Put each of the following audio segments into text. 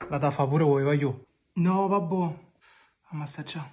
La da fa pure voi, voglio. No, vabbè. Ammazza già.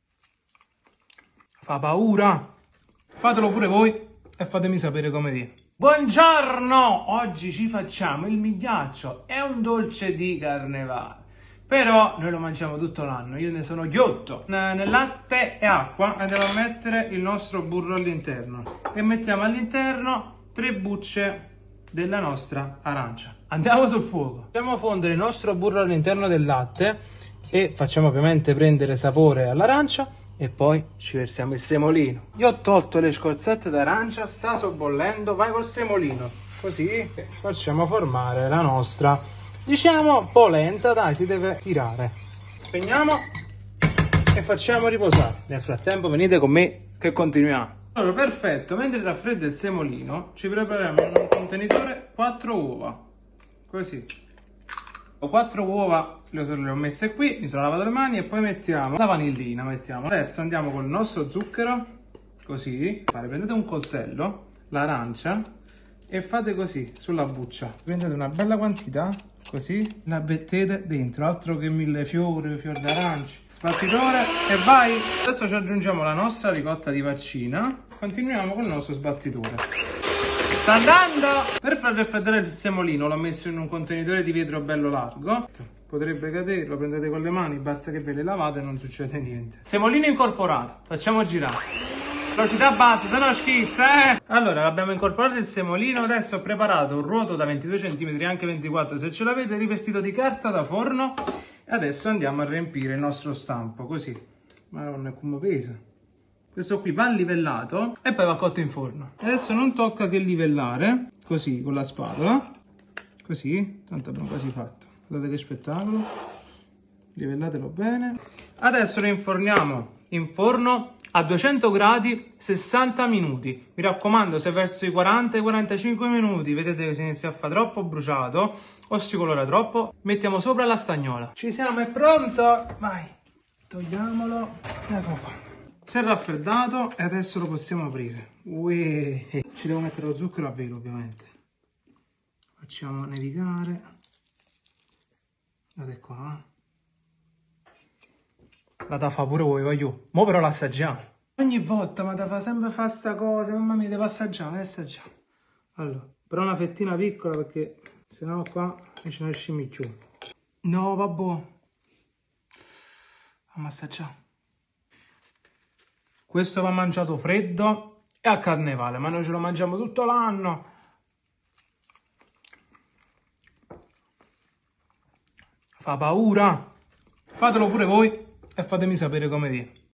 Fa paura. Fatelo pure voi e fatemi sapere come viene. Buongiorno! Oggi ci facciamo il migliaccio. È un dolce di carnevale. Però noi lo mangiamo tutto l'anno. Io ne sono ghiotto. Nel latte e acqua andiamo a mettere il nostro burro all'interno. E mettiamo all'interno 3 bucce della nostra arancia. Andiamo sul fuoco. Facciamo fondere il nostro burro all'interno del latte e facciamo ovviamente prendere sapore all'arancia e poi ci versiamo il semolino. Io ho tolto le scorzette d'arancia, sta sobbollendo, vai col semolino. Così facciamo formare la nostra, diciamo polenta, dai, si deve tirare. Spegniamo e facciamo riposare. Nel frattempo venite con me che continuiamo. Allora, perfetto, mentre raffredda il semolino ci prepariamo in un contenitore 4 uova, così. Ho 4 uova, le ho messe qui, mi sono lavato le mani e poi mettiamo la vanillina, Adesso andiamo con il nostro zucchero, così. Prendete un coltello, l'arancia e fate così sulla buccia. Prendete una bella quantità, così, la mettete dentro, altro che millefiori, fior d'arancia. Sbattitore e vai! Adesso ci aggiungiamo la nostra ricotta di vaccina, continuiamo con il nostro sbattitore. Sta andando! Per far raffreddare il semolino l'ho messo in un contenitore di vetro bello largo. Potrebbe cadere, lo prendete con le mani, basta che ve le lavate e non succede niente. Semolino incorporato, facciamo girare. Velocità bassa, se no schizza, Allora, abbiamo incorporato il semolino, adesso ho preparato un ruoto da 22 cm, anche 24 se ce l'avete, rivestito di carta da forno. E adesso andiamo a riempire il nostro stampo, così. Madonna, come pesa. Questo qui va livellato e poi va cotto in forno. Adesso non tocca che livellare, così, con la spatola. Così, tanto abbiamo quasi fatto. Guardate che spettacolo. Livellatelo bene. Adesso lo inforniamo in forno a 200 gradi 60 minuti. Mi raccomando, se verso i 40-45 minuti vedete che si inizia a fare troppo bruciato o si colora troppo, mettiamo sopra la stagnola. Ci siamo, è pronto? Vai, togliamolo. Ecco qua. Si è raffreddato e adesso lo possiamo aprire. Uè. Ci devo mettere lo zucchero a velo, ovviamente. Facciamo nevicare. Guardate qua. La da fa pure voi, voglio. Mo però l'assaggiamo. Ogni volta ma da fa sempre fa sta cosa. Mamma mia, devo assaggiare, assaggiamo. Allora, però una fettina piccola perché sennò qua non ce ne esci più. No, vabbè. Vamo assaggiare. Questo va mangiato freddo e a carnevale, ma noi ce lo mangiamo tutto l'anno. Fa paura. Fatelo pure voi e fatemi sapere come viene.